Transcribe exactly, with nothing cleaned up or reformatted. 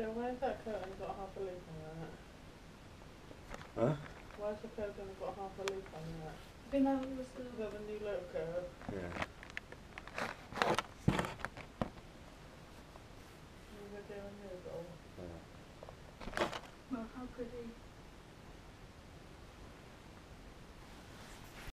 So where's that curtain got half a leaf on it? Huh? Why's the curtain got half a leaf on it? I think that was the... Is that the new logo? Yeah.